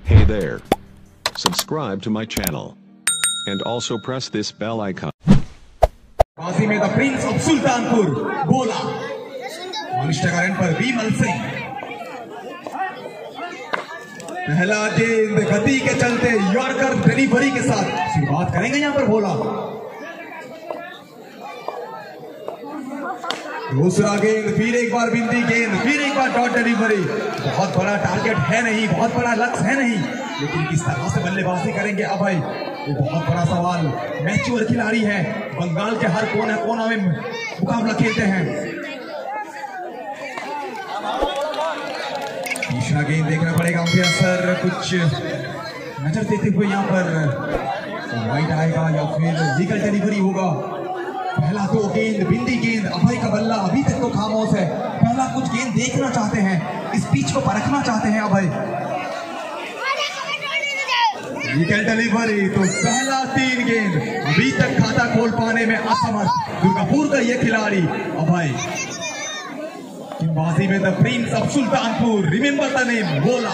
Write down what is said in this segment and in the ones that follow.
Hey there. Subscribe to my channel. And also press this bell icon. बाजी में the prince of Sultanpur बोला Instagram पर विमल सिंह। पहला गेंद गति के चलते यॉर्कर डिलीवरी के साथ शुरुआत करेंगे यहां पर बोला। दूसरा गेंद फिर एक बार बिंदी गेंद फिर एक बार डॉट डिलीवरी। बहुत बड़ा टारगेट है नहीं, बहुत बड़ा लक्ष्य है नहीं, लेकिन किस तरह से बल्लेबाजी करेंगे अभय, ये बहुत बड़ा सवाल। मैच्योर खिलाड़ी है, बंगाल के हर कोना कोना में मुकाबला खेलते हैं। तीसरा गेंद देखना पड़ेगा अंपायर सर, कुछ नजर देते हुए यहाँ पर राइट आएगा या फिर लीगल डिलीवरी होगा। पहला दो गेंद बिंदी गेंद, अभय का बल्ला अभी तक तो खामोश है। पहला कुछ गेंद देखना चाहते हैं, इस पिच को परखना चाहते हैं अभय। लीगल डिलीवरी तो पहला 3 गेंद, अभी तक खाता खोल पाने में असमर्थ दुर्गापुर का ये खिलाड़ी अभय। बाजी में the prince of Sultanpur, remember the name बोला।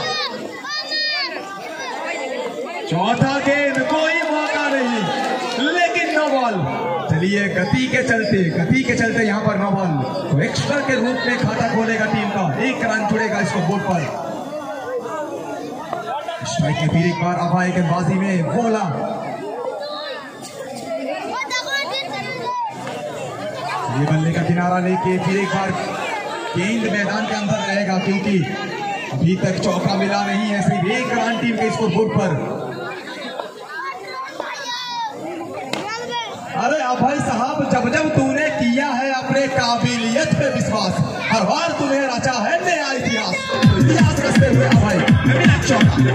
चौथा गेंद कोई मौका नहीं, लेकिन नो बॉल। चलिए गति के चलते यहाँ पर नो बॉल, तो एक्स्ट्रा के रूप में खाता खोलेगा टीम का, 1 रन जुड़ेगा इसको बोर्ड पर। स्ट्राइक में फिर एक बार अभय के बाजी में बोला। ये बल्ले का किनारा लेके फिर एक बार गेंद मैदान के अंदर रहेगा, क्योंकि अभी तक चौका मिला नहीं है, सिर्फ 1 रन टीम के स्कोर बोर्ड पर। अरे अभय साहब, जब तूने किया है अपने काबिलियत पे विश्वास, हर बार तूने रचा है नया इतिहास। इतिहास रचते हुए अभय बिना चौका।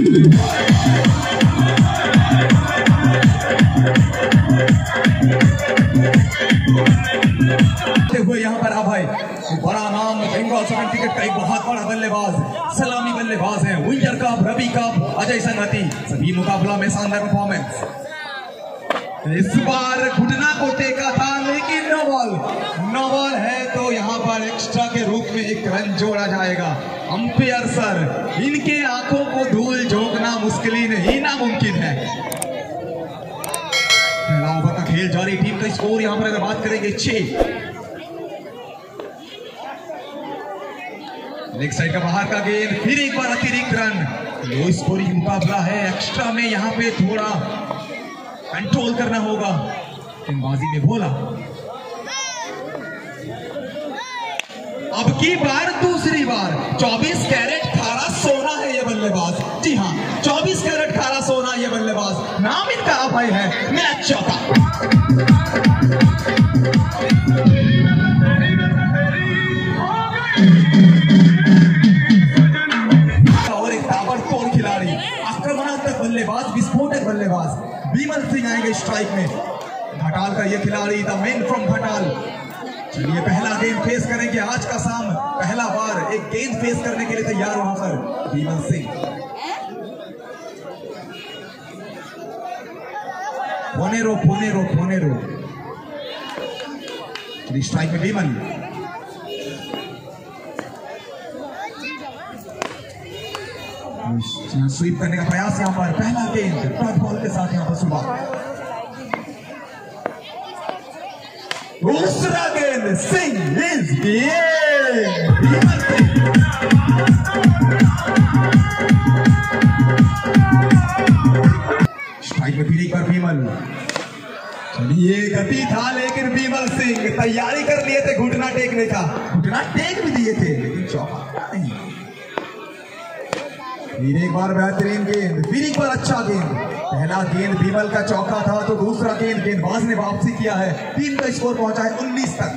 हुए यहाँ पर अभय, बड़ा नाम बंगाल सुपर क्रिकेट का एक बहुत बड़ा बल्लेबाज, सलामी बल्लेबाज है। Winter cup, Ravi cup, Ajay संगति, सभी मुकाबला में शानदार परफॉर्मेंस। इस बार घुटना को टेका था, लेकिन नो बॉल है, तो यहाँ पर एक्स्ट्रा के रूप में 1 रन जोड़ा जाएगा। अंपायर सर, इनके आंखों को धूल झोंकना मुश्किल ही नहीं, नामुमकिन है। पहला ओवर का खेल जारी, टीम का स्कोर यहाँ पर अगर बात करेंगे 6। लेग साइड का बाहर का गेंद, फिर एक बार अतिरिक्त रन। लो स्कोरिंग मुकाबला है, एक्स्ट्रा में यहाँ पे थोड़ा कंट्रोल करना होगा। बाजी में बोला अब की बार, दूसरी बार 24 कैरेट खारा सोना है ये बल्लेबाज। जी हाँ, 24 कैरेट खारा सोना ये बल्लेबाज। नाम इनका अभय है। मैच चौका। और एक ताबड़तोड़ खिलाड़ी, आक्रमणात्मक बल्लेबाज, विस्फोटक बल्लेबाज विमल सिंह आएंगे स्ट्राइक में। घटाल का ये खिलाड़ी, द मैन फ्रॉम घटाल। चलिए पहला गेंद फेस करेंगे आज का शाम, पहला बार एक गेंद फेस करने के लिए तैयार वहां पर विमल सिंह। फोने रो। चलिए स्ट्राइक में विमल। स्वीप करने का प्रयास यहाँ पर, पहला गेंद डॉट बॉल के साथ यहाँ पर सुबह। दूसरा गेंद सिंह इज स्ट्राइक में फिर एक बार विमल। चलिए गति था, लेकिन विमल सिंह तैयारी कर लिए थे घुटना टेकने का, घुटना टेक भी दिए थे, लेकिन चौका नहीं। फिर एक बार बेहतरीन गेंद, फिर एक बार अच्छा गेंद। पहला गेंद विमल का चौका था, तो दूसरा गेंदबाज ने वापसी किया है। टीम का स्कोर पहुंचा है 19 तक।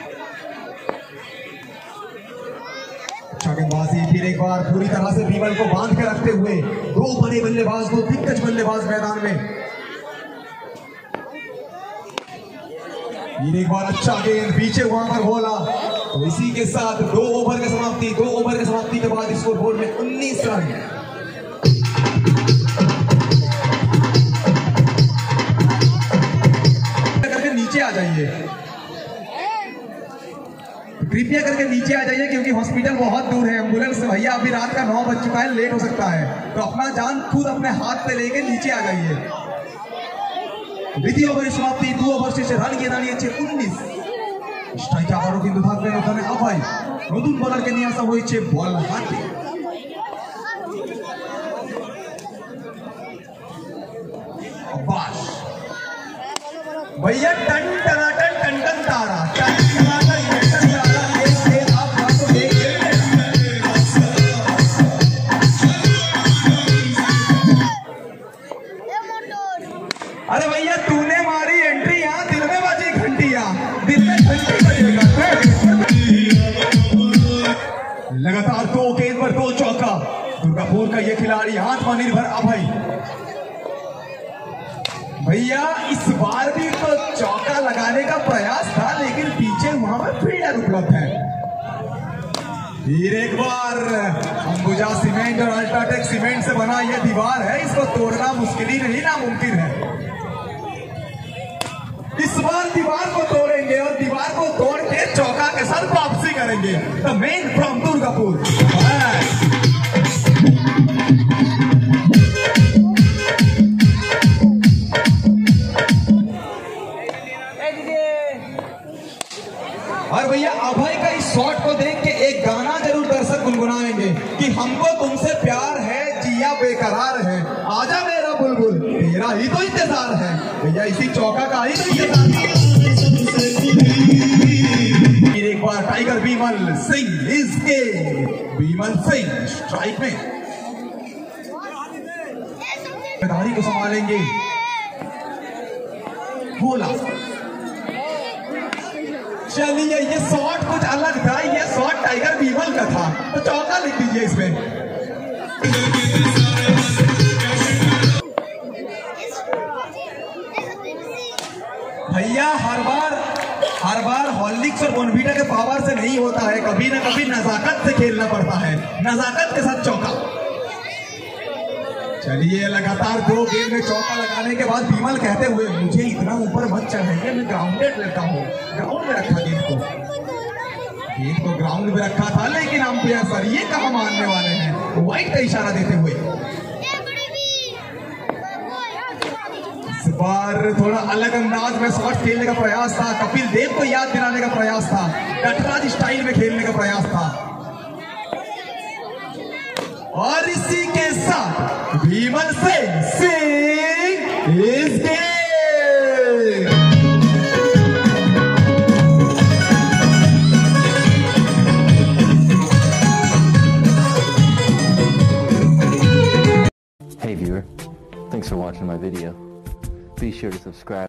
अच्छा गेंदबाजी, फिर एक बार पूरी तरह से विमल को बांध के रखते हुए 2 बड़े बल्लेबाज, 2 दिग्गज बल्लेबाज मैदान में। फिर एक बार अच्छा गेंद पीछे वहां पर बोला, तो इसी के साथ 2 ओवर की समाप्ति के बाद स्कोर बोर्ड में 19 रन। नीचे आ जाइए। कृपया करके नीचे आ जाइए क्योंकि हॉस्पिटल बहुत दूर है। एम्बुलेंस भैया अभी रात का 9 बज चुका है, लेट हो सकता है, तो अपना जान खुद अपने हाथ पे लेके नीचे आ जाइए। দ্বিতীয় ওভারের সমাপ্তি, 2 ওভার শেষে রান গিয়ে দাঁড়িয়েছে 19। স্ট্রাইকে আবারও কিন্তু থাকবেন ওখানে অভয়। নতুন বোলারকে নিয়ে আসা হয়েছে বল হাতে। भैया टन टनाटन टन टन तारा, टन टनाटन टन टन तारा, एक आप बातों देख अरे भैया तूने मारी एंट्री, यहाँ दिल में बाजी घंटिया, दिल में घंटी बजेगा। लगातार 2 गेंद पर 2 चौका। दुर्गापुर का ये खिलाड़ी आत्मनिर्भर अभय। भैया इस बार भी तो चौका लगाने का प्रयास था, लेकिन पीछे वहां पर फील्डर उपलब्ध है। फिर एक बार अंबुजा सीमेंट और अल्ट्राटेक सीमेंट से बना यह दीवार है, इसको तोड़ना मुश्किल ही नहीं नामुमकिन है। इस बार दीवार को तोड़ेंगे और दीवार को तोड़ के चौका के साथ वापसी करेंगे। The man from Durgapur. और भैया अभय का इस शॉट को देख के एक गाना जरूर दर्शक गुनगुनाएंगे कि हमको तुमसे प्यार है, जिया बेकरार है, आजा मेरा बुलबुल, तेरा ही तो इंतजार है। भैया इसी चौका का ही तो इंतजार था। फिर एक बार टाइगर बीमल सिंह इसके बीमल सिंह स्ट्राइक में जिम्मेदारी को संभालेंगे। बोला चलिए ये शॉट कुछ अलग था, ये शॉट टाइगर बीमल का था, तो चौका लिख दीजिए इसमें। भैया हर बार हॉर्लिक्स और बोनवीटा के पावर से नहीं होता है, कभी ना कभी नजाकत से खेलना पड़ता है, नजाकत के साथ चौका। चलिए लगातार 2 गेंद में चौका लगाने के बाद बीमल कहते हुए मुझे इतना ऊपर मत चढ़ाइए, मैं ग्राउंडेड लेता हूँ। ग्राउंड में रखा गेंद को ग्राउंड में रखा था, लेकिन अंपायर सर ये कहाँ मानने वाले हैं, वाइट का इशारा देते हुए। इस बार थोड़ा अलग अंदाज में शॉट खेलने का प्रयास था, कपिल देव को याद दिलाने का प्रयास था, नटराज स्टाइल में खेलने का प्रयास था। और इसी के साथ बीमल सिंह इस game. Hey viewer, thanks for watching my video. Be sure to subscribe